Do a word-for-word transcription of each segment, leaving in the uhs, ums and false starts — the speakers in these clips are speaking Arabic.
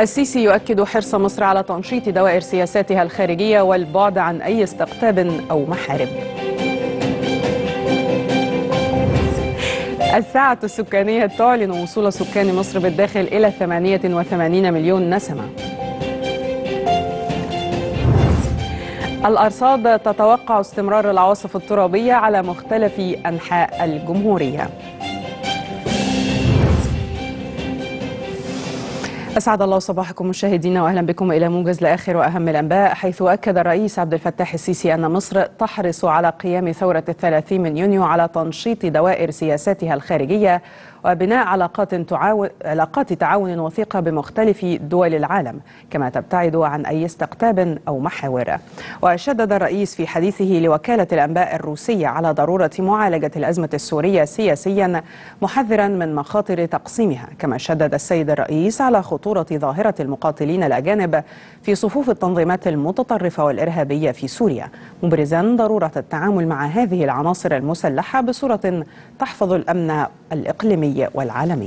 السيسي يؤكد حرص مصر على تنشيط دوائر سياساتها الخارجية والبعد عن أي استقطاب أو محارب. الساعة السكانية تعلن وصول سكان مصر بالداخل إلى ثمانية وثمانين مليون نسمة. الأرصاد تتوقع استمرار العواصف الترابية على مختلف أنحاء الجمهورية. أسعد الله صباحكم مشاهدينا، وأهلا بكم إلى موجز لآخر وأهم الأنباء، حيث أكد الرئيس عبد الفتاح السيسي أن مصر تحرص على قيام ثورة الثلاثين من يونيو على تنشيط دوائر سياساتها الخارجية وبناء علاقات تعاون علاقات تعاون وثيقة بمختلف دول العالم، كما تبتعد عن أي استقطاب أو محاور. وشدد الرئيس في حديثه لوكالة الأنباء الروسية على ضرورة معالجة الأزمة السورية سياسيا، محذرا من مخاطر تقسيمها. كما شدد السيد الرئيس على خطورة ظاهرة المقاتلين الأجانب في صفوف التنظيمات المتطرفة والإرهابية في سوريا، مبرزا ضرورة التعامل مع هذه العناصر المسلحة بصورة تحفظ الأمن الإقليمي والعالمي.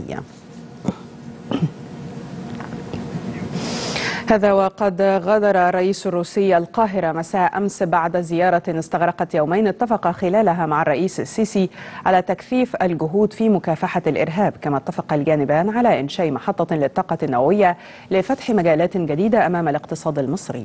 هذا وقد غادر الرئيس الروسي القاهرة مساء أمس بعد زيارة استغرقت يومين اتفق خلالها مع الرئيس السيسي على تكثيف الجهود في مكافحة الإرهاب. كما اتفق الجانبان على إنشاء محطة للطاقة النووية لفتح مجالات جديدة أمام الاقتصاد المصري.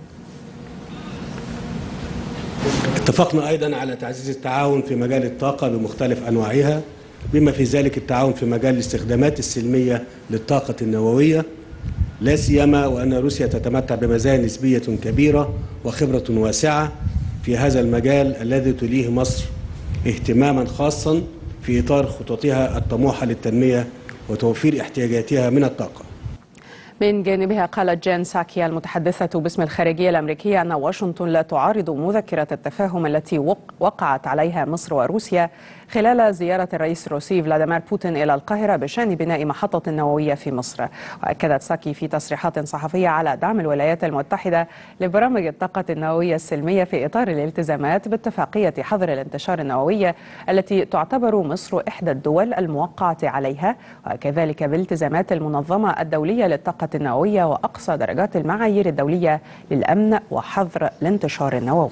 اتفقنا أيضا على تعزيز التعاون في مجال الطاقة بمختلف أنواعها، بما في ذلك التعاون في مجال الاستخدامات السلمية للطاقة النووية، لا سيما وأن روسيا تتمتع بمزايا نسبية كبيرة وخبرة واسعة في هذا المجال الذي توليه مصر اهتماما خاصا في إطار خططها الطموحة للتنمية وتوفير احتياجاتها من الطاقة. من جانبها قالت جين ساكي المتحدثة باسم الخارجية الأمريكية أن واشنطن لا تعارض مذكرة التفاهم التي وقعت عليها مصر وروسيا خلال زيارة الرئيس الروسي فلاديمير بوتين إلى القاهرة بشأن بناء محطة نووية في مصر. وأكدت ساكي في تصريحات صحفية على دعم الولايات المتحدة لبرامج الطاقة النووية السلمية في إطار الالتزامات باتفاقية حظر الانتشار النووية التي تعتبر مصر إحدى الدول الموقعة عليها، وكذلك بالتزامات المنظمة الدولية للطاقة النووية وأقصى درجات المعايير الدولية للأمن وحظر الانتشار النووي.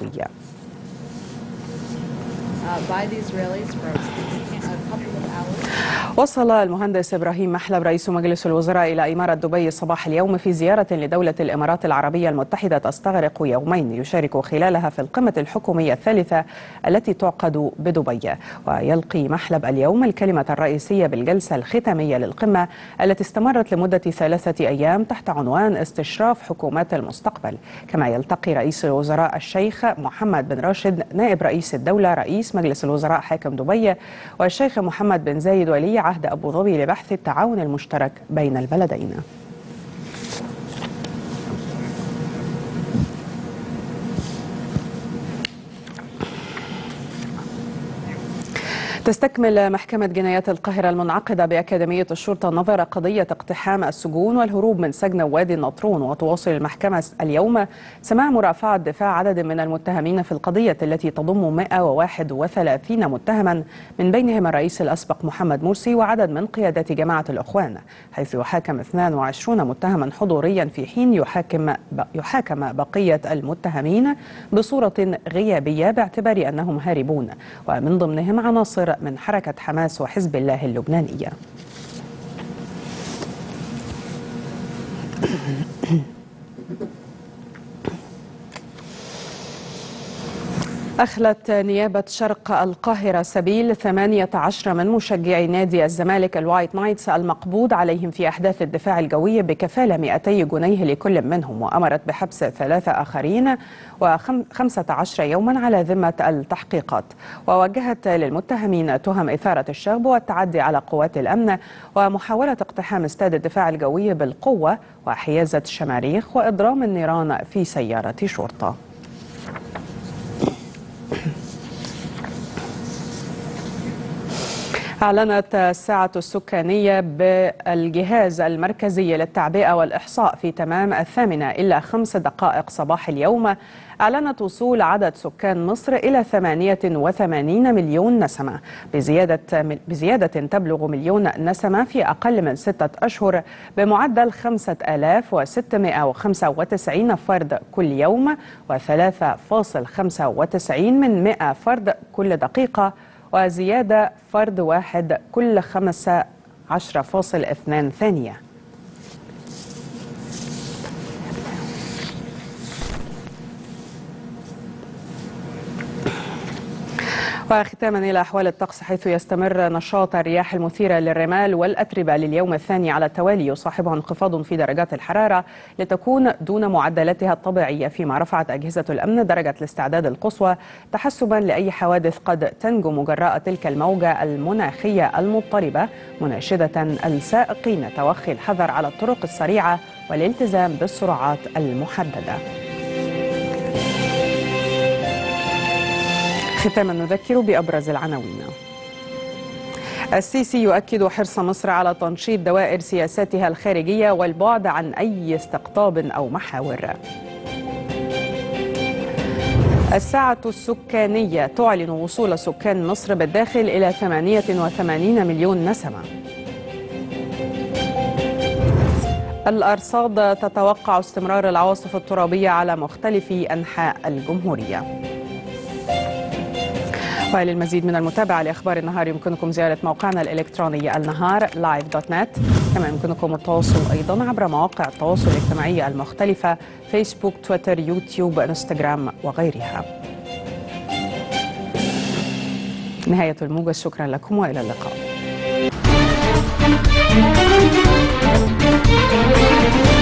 وصل المهندس إبراهيم محلب رئيس مجلس الوزراء إلى إمارة دبي صباح اليوم في زيارة لدولة الإمارات العربية المتحدة تستغرق يومين، يشارك خلالها في القمة الحكومية الثالثة التي تعقد بدبي. ويلقي محلب اليوم الكلمة الرئيسية بالجلسة الختامية للقمة التي استمرت لمدة ثلاثة أيام تحت عنوان استشراف حكومات المستقبل. كما يلتقي رئيس الوزراء الشيخ محمد بن راشد نائب رئيس الدولة رئيس مجلس الوزراء حاكم دبي والشيخ محمد بن زايد ولي عهد أبو ظبي لبحث التعاون المشترك بين البلدين. تستكمل محكمة جنايات القاهرة المنعقدة بأكاديمية الشرطة نظر قضية اقتحام السجون والهروب من سجن وادي النطرون. وتواصل المحكمة اليوم سماع مرافعة دفاع عدد من المتهمين في القضية التي تضم مئة وواحد وثلاثين متهما، من بينهم الرئيس الأسبق محمد مرسي وعدد من قيادات جماعة الإخوان، حيث يحاكم اثنين وعشرين متهما حضوريا في حين يحاكم يحاكم بقية المتهمين بصورة غيابية باعتبار أنهم هاربون، ومن ضمنهم عناصر من حركة حماس وحزب الله اللبنانية. أخلت نيابة شرق القاهرة سبيل ثمانية عشر من مشجعي نادي الزمالك الوايت نايتس المقبوض عليهم في أحداث الدفاع الجوي بكفالة مئتي جنيه لكل منهم، وأمرت بحبس ثلاثة آخرين وخمسة عشر يوما على ذمة التحقيقات. ووجهت للمتهمين تهم إثارة الشغب والتعدي على قوات الأمن ومحاولة اقتحام استاد الدفاع الجوي بالقوة وحيازة الشماريخ وإضرام النيران في سيارة شرطة. أعلنت الساعة السكانية بالجهاز المركزي للتعبئة والإحصاء في تمام الثامنة إلا خمس دقائق صباح اليوم أعلنت وصول عدد سكان مصر إلى ثمانية وثمانين مليون نسمة بزيادة, بزيادة تبلغ مليون نسمة في أقل من ستة أشهر بمعدل خمسة آلاف وستمائة وخمسة وتسعين فرد كل يوم وثلاثة فاصل خمسة وتسعين من مئة فرد كل دقيقة وزيادة فرد واحد كل خمسة عشر فاصل اثنان ثانية. وختاما إلى أحوال الطقس، حيث يستمر نشاط الرياح المثيرة للرمال والأتربة لليوم الثاني على التوالي يصاحبها انخفاض في درجات الحرارة لتكون دون معدلاتها الطبيعية، فيما رفعت أجهزة الأمن درجة الاستعداد القصوى تحسبا لأي حوادث قد تنجم جراء تلك الموجة المناخية المضطربة، مناشدة السائقين توخي الحذر على الطرق السريعة والالتزام بالسرعات المحددة. ختاما نذكر بأبرز العناوين. السيسي يؤكد حرص مصر على تنشيط دوائر سياساتها الخارجية والبعد عن أي استقطاب أو محاور. الساعة السكانية تعلن وصول سكان مصر بالداخل إلى ثمانية وثمانين مليون نسمة. الأرصاد تتوقع استمرار العواصف الترابية على مختلف أنحاء الجمهورية. وللمزيد من المتابعة لأخبار النهار يمكنكم زيارة موقعنا الإلكتروني النهار لايف دوت نت، كما يمكنكم التواصل أيضا عبر مواقع التواصل الاجتماعي المختلفة فيسبوك، تويتر، يوتيوب، انستغرام وغيرها. نهاية الموجز، شكرا لكم وإلى اللقاء.